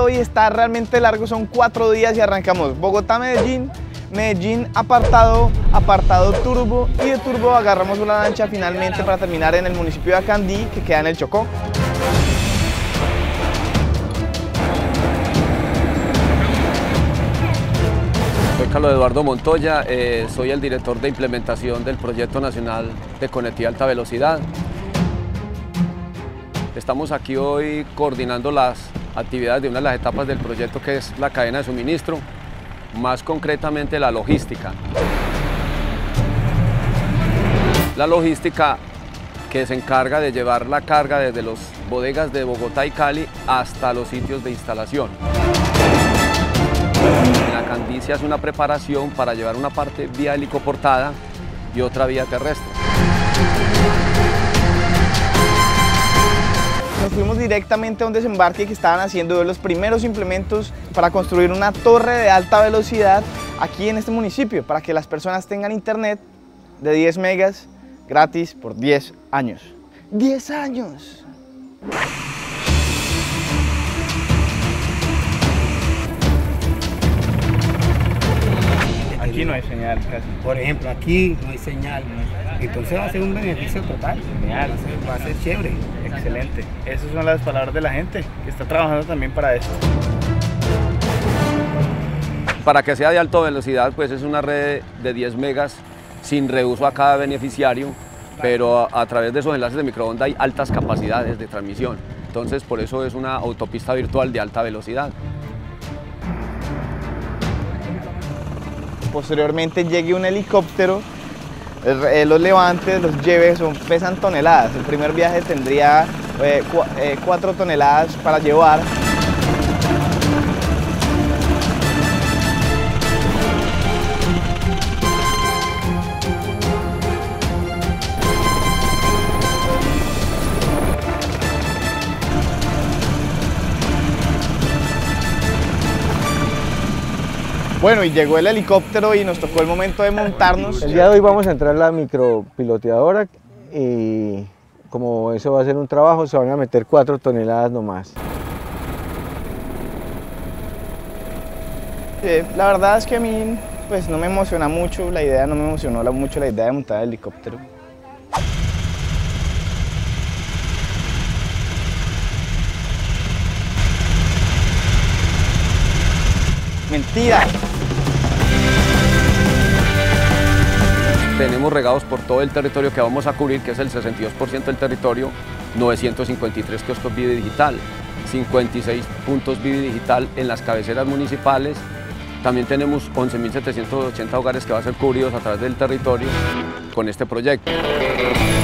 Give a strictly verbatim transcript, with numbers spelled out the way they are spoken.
hoy está realmente largo, son cuatro días y arrancamos Bogotá-Medellín, Medellín apartado, apartado Turbo, y de Turbo agarramos una lancha finalmente para terminar en el municipio de Acandí, que queda en el Chocó. Soy Carlos Eduardo Montoya, eh, soy el director de implementación del Proyecto Nacional de Conectividad Alta Velocidad. Estamos aquí hoy coordinando las actividades de una de las etapas del proyecto, que es la cadena de suministro, más concretamente la logística. La logística que se encarga de llevar la carga desde las bodegas de Bogotá y Cali hasta los sitios de instalación. En Acandí se hace una preparación para llevar una parte vía helicoportada y otra vía terrestre. Nos fuimos directamente a un desembarque que estaban haciendo de los primeros implementos para construir una torre de alta velocidad aquí en este municipio, para que las personas tengan internet de diez megas gratis por diez años. ¡diez años! Aquí no hay señal casi. Por ejemplo, aquí no hay señal. Entonces va a ser un beneficio total. Genial. Va a ser, va a ser chévere. Excelente. Esas son las palabras de la gente que está trabajando también para esto. Para que sea de alta velocidad, pues es una red de diez megas sin reuso a cada beneficiario, pero a, a través de esos enlaces de microonda hay altas capacidades de transmisión. Entonces, por eso es una autopista virtual de alta velocidad. Posteriormente llegue un helicóptero, eh, los levante, los lleve, son, pesan toneladas. El primer viaje tendría eh, cu eh, cuatro toneladas para llevar. Bueno, y llegó el helicóptero y nos tocó el momento de montarnos. El día de hoy vamos a entrar a la micropiloteadora y como eso va a ser un trabajo, se van a meter cuatro toneladas nomás. Eh, la verdad es que a mí pues, no me emociona mucho la idea, no me emocionó mucho la idea de montar el helicóptero. Mentira. Tenemos regados por todo el territorio que vamos a cubrir, que es el sesenta y dos por ciento del territorio, novecientos cincuenta y tres kioscos Vivi Digital, cincuenta y seis puntos Vivi Digital en las cabeceras municipales. También tenemos once mil setecientos ochenta hogares que van a ser cubridos a través del territorio con este proyecto.